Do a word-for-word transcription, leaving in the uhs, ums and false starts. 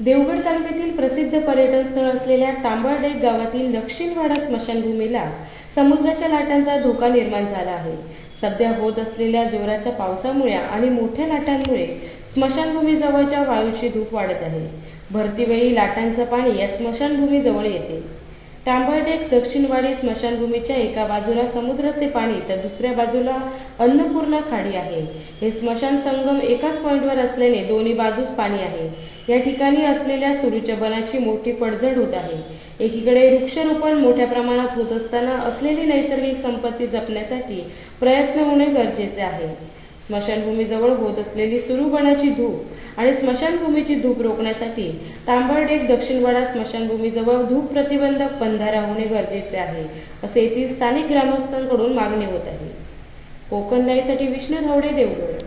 देवगड तालुक्यातील प्रसिद्ध पर्यटन स्थळ असलेल्या तांबळडेक गावातील दक्षिणवाडा स्मशानभूमीला समुद्राच्या लाटांचा धोका निर्माण झाला आहे। सध्या होत असलेल्या जोराच्या पावसामुळे आणि मोठ्या लाटांमुळे स्मशानभूमीजवळच्या वाळूची धूप वाढत आहे। भरतीवेळी लाटांचं पाणी या स्मशानभूमीजवळ येते। तांबळडेक दक्षिणवाडी स्मशानभूमीच्या एका बाजूला समुद्राचे पाणी तर दुसऱ्या बाजूला अन्नपूर्णा खाडी आहे। हे स्मशान संगम एकाच पॉइंटवर असल्याने दोन्ही बाजूस पाणी आहे। या ठिकाणी असलेल्या सुरूच्या बनाची मोठी पडझड होत आहे। एकीकडे वृक्षारोपण मोठ्या प्रमाणात होत असताना असलेली नैसर्गिक संपत्ती जपण्यासाठी प्रयत्न होणे गरजेचे आहे। स्मशानभूमीजवळ होत असलेली सुरू बनाची धूप आणि स्मशानभूमीची धूप रोखण्यासाठी तांबळडेक दक्षिणवाडा स्मशानभूमीजवळ धूप प्रतिबंधक बंधारा होणे गरजेचे आहे, असे येथील स्थानिक ग्रामस्थांकडून मागणी होत आहे। कोकण न्यायसाठी विष्णू धावडे, देवगड।